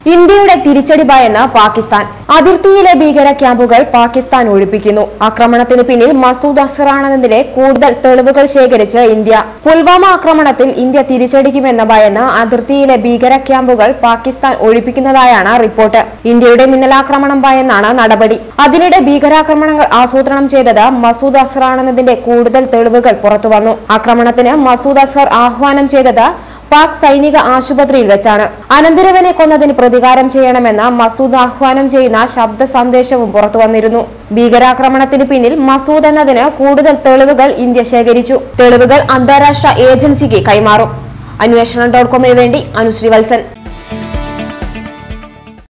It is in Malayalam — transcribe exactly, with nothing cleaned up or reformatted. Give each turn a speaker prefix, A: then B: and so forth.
A: ഇന്ത്യയുടെ തിരിച്ചടി ഭയന്ന് പാകിസ്ഥാൻ. അതിർത്തിയിലെ ഭീകര ക്യാമ്പുകൾ പാകിസ്ഥാൻ ഒഴിപ്പിക്കുന്നു. ആക്രമണത്തിന് പിന്നിൽ മസൂദ് അസറാണെന്നതിലെ കൂടുതൽ തെളിവുകൾ ശേഖരിച്ച് ഇന്ത്യ. പുൽവാമ ആക്രമണത്തിൽ ഇന്ത്യ തിരിച്ചടിക്കുമെന്ന ഭയന്ന് അതിർത്തിയിലെ ഭീകര ക്യാമ്പുകൾ പാകിസ്ഥാൻ ഒഴിപ്പിക്കുന്നതായാണ് റിപ്പോർട്ട്. ഇന്ത്യയുടെ മിന്നലാക്രമണം ഭയന്നാണ് നടപടി. അതിനിടെ ഭീകരാക്രമണങ്ങൾ ആസൂത്രണം ചെയ്തത് മസൂദ് അസറാണെന്നതിന്റെ കൂടുതൽ തെളിവുകൾ പുറത്തുവന്നു. ആക്രമണത്തിന് മസൂദ് അസർ ആഹ്വാനം ചെയ്തത് പാക് സൈനിക ആശുപത്രിയിൽ വെച്ചാണ്. അനന്തരവനെ കൊന്നതിന് പ്രതികാരം ചെയ്യണമെന്ന് മസൂദ് ആഹ്വാനം ചെയ്യുന്ന ശബ്ദ സന്ദേശവും പുറത്തുവന്നിരുന്നു. ഭീകരാക്രമണത്തിന് പിന്നിൽ മസൂദ് എന്നതിന് കൂടുതൽ തെളിവുകൾ ഇന്ത്യ ശേഖരിച്ചു. തെളിവുകൾ അന്താരാഷ്ട്ര ഏജൻസിക്ക് കൈമാറും. അന്വേഷണം ഡോട്ട് കോമിന് വേണ്ടി അനുശ്രീ വത്സൻ.